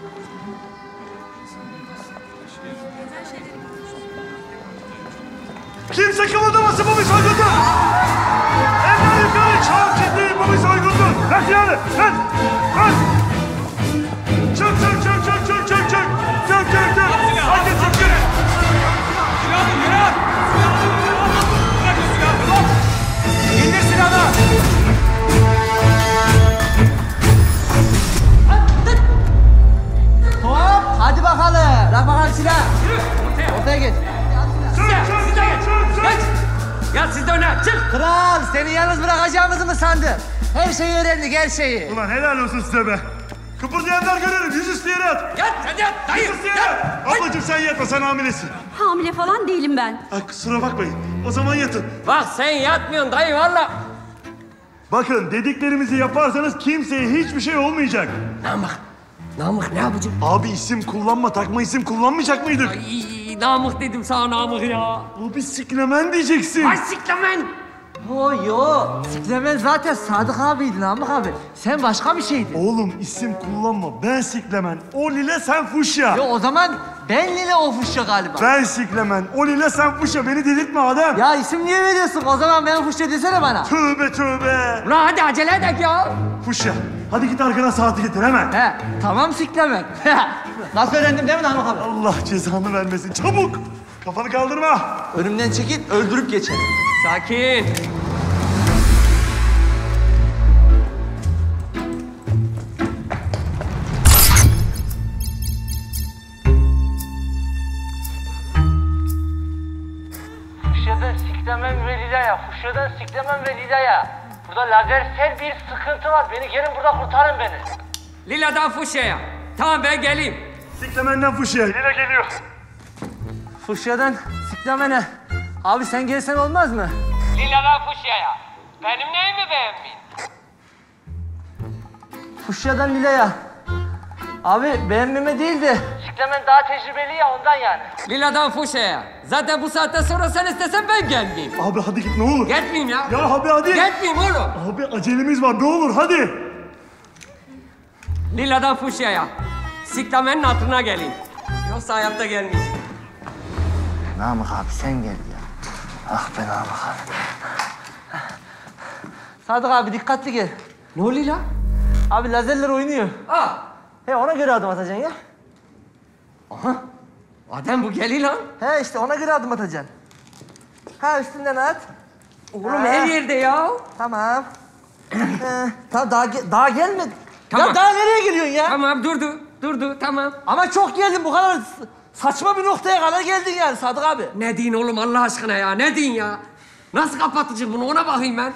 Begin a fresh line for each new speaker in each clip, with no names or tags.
Kimse kımıldamasın, bu bir soygundur! Eller yukarı, çok ciddiyim, bu bir soygundur! Ver silahını, ver! Ver! Çık, çık, çık, çık, çık, çık, çık! Çık, çık, çık! Hadi çık, çık!
Silahını yere at! Bırakın silahını, bak! İndir silahını!
Hop, hadi bakalım. Bırak bakalım silah.
Yürü,
Ortaya geç.
Çık, çık, çık, çık, çık!
Gel siz de öne, çık!
Kral, seni yalnız bırakacağımızı mı sandın? Her şeyi öğrendik, her şeyi.
Ulan helal olsun size be! Kıpırdayanlar görelim, yüzüstü yere yat!
Yat, hadi yat, dayı!
Yüzüstü yere yat! Ablacığım sen yatma, sen hamilesin.
Hamile falan değilim ben.
Ay kusura bakmayın, o zaman yatın.
Bak sen yatmıyorsun dayı valla.
Bakın dediklerimizi yaparsanız kimseye hiçbir şey olmayacak.
Namık ne yapacak?
Abi isim kullanma, takma isim kullanmayacak mıydık?
Ay, Namık dedim sana Namık ya.
Abi siklemen diyeceksin.
Ay siklemen!
Yo. Siklemen zaten Sadık abiydi Namık abi. Sen başka bir şeydin.
Oğlum isim kullanma, ben siklemen. O Lile sen fuşya.
Yo o zaman ben Lile o fuşya galiba.
Ben siklemen, o Lile sen fuşya. Beni delirtme Adem.
Ya isim niye veriyorsun? O zaman ben fuşya desene bana.
Tövbe tövbe.
Ulan hadi acele edek ya.
Fuşya, hadi git arkana saati getir hemen.
He, tamam siklemen. Nasıl öğrendim değil mi Namık abi?
Allah cezanı vermesin, çabuk. Kafanı kaldırma.
Önümden çekil, öldürüp geçelim.
Sakin.
Fuşyadan siklemen ve Lila'ya, fuşyadan siklemen ve Lila'ya. Burada lazersel bir sıkıntı var. Beni gelin burada kurtarın beni.
Lila'dan Fuşya'ya. Tamam ben geleyim.
Siklemenden fuşya. Lile geliyor.
Fuşyadan siklemene. Abi sen gelsen olmaz mı?
Lila'dan Fuşya'ya. Benim neyimi beğenmeyin?
Fuşyadan Lila'ya. Abi beğenmeme değil de. Siklemen daha tecrübeli ya ondan yani.
Lila'dan Fuşya'ya. Zaten bu saatten sonra sen istesen ben gelmeyeyim.
Abi hadi git ne olur.
Gitmeyeyim ya.
Ya abi hadi.
Gitmeyeyim oğlum.
Abi acelemiz var ne olur hadi.
Lila'dan Fuşya'ya. Siklamenin hatırına geleyim. Yoksa hayatta gelmeyiz.
Namık abi sen gel ya. Ah be Namık abi. Sadık abi dikkatli gel.
Ne oluyor lan?
Abi lazerler oynuyor.
Aa.
He ona göre adım atacaksın ya.
Aha. Adem bu geliyor lan.
He işte ona göre adım atacaksın. Ha üstünden at.
Oğlum
Ha.
her yerde ya.
Tamam. Tamam daha gelmedi.
Tamam.
Ya daha nereye geliyorsun ya?
Tamam durdu tamam.
Ama çok geldin bu kadar saçma bir noktaya kadar geldin yani Sadık abi.
Ne diyin oğlum Allah aşkına ya ne diyin ya? Nasıl kapatacağım bunu ona bakayım ben.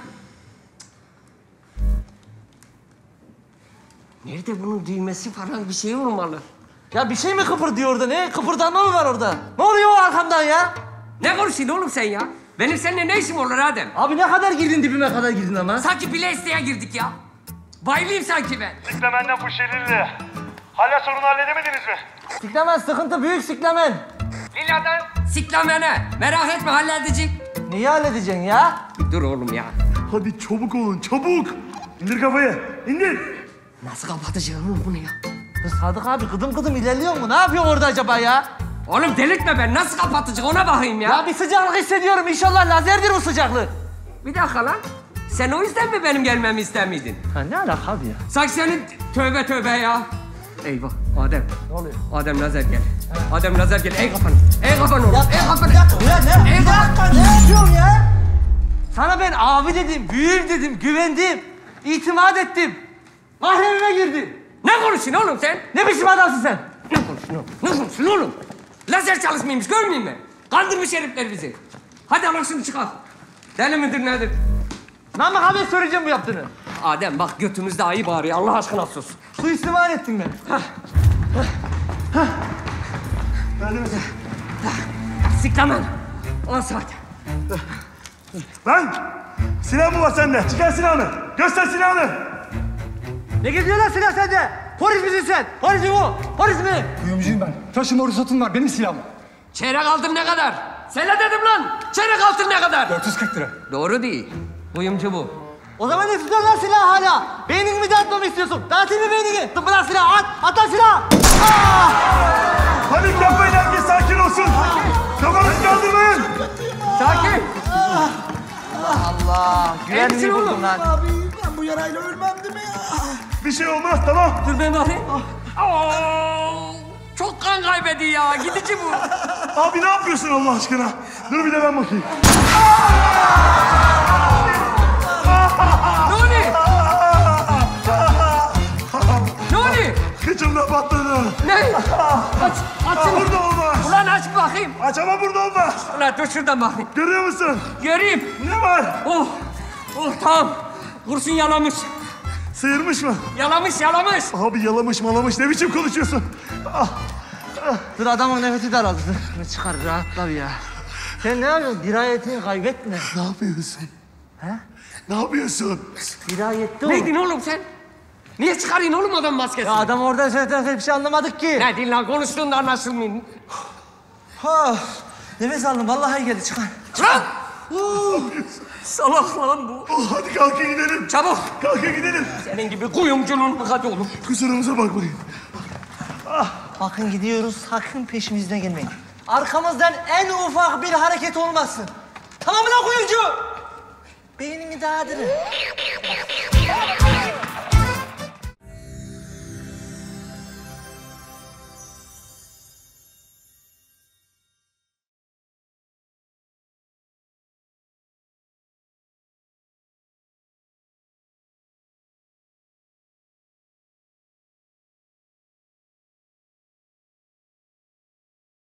Nerede bunun düğmesi falan bir şey olmalı.
Ya bir şey mi kıpırdıyor orada? Ne kıpırdanma mı var orada? Ne oluyor o arkamdan ya?
Ne konuşuyorsun oğlum sen ya? Benim seninle ne işim olur Adem?
Abi ne kadar girdin dibime kadar girdin ama.
Sanki bile isteye girdik ya. Bayılayım sanki ben.
Siklemenden fuşya Lile. Hala sorunu halledemediniz mi?
Siklemen sıkıntı büyük siklemen.
Lila'dan siklamene. Merak etme halledecek.
Neyi halledeceksin ya?
Dur oğlum ya.
Hadi çabuk olun çabuk. İndir kafayı indir.
Nasıl kapatacağım oğlum bunu ya?
Ya Sadık abi gıdım gıdım ilerliyor mu? Ne yapıyorsun orada acaba ya?
Oğlum delirtme ben. Nasıl kapatacak ona bakayım ya.
Ya bir sıcaklık hissediyorum. İnşallah lazerdir bu sıcaklık.
Bir dakika lan. Sen o yüzden mi benim gelmemi istemiydin?
Ha ne alaka abi ya?
Sanki senin tövbe tövbe ya. Eyvah Adem.
Ne oluyor?
Adem lazer gel. Adem lazer gel. Ey kafanı. Ey kafanı oğlum. Ey kafanı.
Ya ne?
Ey
Bir
kafanı.
dakika ne yapıyorsun ya? Sana ben abi dedim, büyüğüm dedim, güvendim, itimat ettim. Mahremime girdin.
Ne konuşuyorsun oğlum sen?
Ne biçim adamsın sen?
Ne konuşuyorsun oğlum? Ne konuşuyorsun oğlum? Lazer çalışmıyormuş görmeyeyim mi? Kandırmış herifler bizi. Hadi al şunu çıkar. Deli midir nedir?
Namık abi söyleyeceğim bu yaptığını.
Adem bak götümüzde ayı bağırıyor. Allah aşkına sus.
Suistimal ettin beni.
Siklamen. 10 saat.
Lan silah mı var sende? Çıkar silahını. Göster silahını.
Ne geziyor lan silah sende? Polis misin sen? Polis mi bu? Polis mi?
Kuyumcuyum ben. Taşıma ruhsatım var. Benim silahım.
Çeyrek altın ne kadar? Söyle dedim lan. Çeyrek altın ne kadar?
440 lira.
Doğru değil. Kuyumcu bu.
O zaman ne tutuyorsun lan silahı hala? Beynini mi dağıtmamı istiyorsun? Dağıtayım mı beynini? Bırak silahı at! At lan silahı!
Panik yapmayın, herkes sakin olsun. Kafanızı kaldırmayın.
Sakin.
Allah. Güvenliği
oğlum?
buldum lan.
Abi ben bu yarayla ölmem değil mi ya?
Bir şey olmaz, tamam.
Dur ben bakayım. Çok kan kaybediyor ya. Gidici bu.
Abi ne yapıyorsun Allah aşkına? Dur bir de ben bakayım.
Ne oluyor? Ne oluyor?
Kıçımda patladı.
Ne? Aç şunu.
Burada olmaz.
Ulan aç bakayım.
Aç ama burada olmaz.
Ulan dur şuradan bakayım.
Görüyor musun?
Göreyim.
Ne var?
Oh. Oh tamam. Kurşun yalamış.
Sıyırmış mı?
Yalamış.
Abi yalamış malamış, ne biçim konuşuyorsun? Ah,
Dur adamın nefesi daraldı. Ne çıkar rahatla bir ya. Sen ne yapıyorsun? Dirayetini kaybetme.
ne yapıyorsun?
He?
Ne yapıyorsun?
Dirayetli ol.
Neydin oğlum sen? Niye çıkarıyorsun oğlum adam maskesini?
Ya adam orada söyledikten bir şey anlamadık ki.
Ne din lan konuştuğunda anlaşılmıyor.
Ha, nefes aldım. Vallahi iyi geldi. Çıkar.
Lan! Salak lan bu.
Oh, hadi kalkın gidelim.
Çabuk.
Kalkın gidelim.
Senin gibi kuyumcunun hadi oğlum.
Kusurumuza bakmayın.
Bakın gidiyoruz. Sakın peşimizden gelmeyin. Arkamızdan en ufak bir hareket olmasın. Tamam mı lan kuyumcu? Beynimi dağıtırım.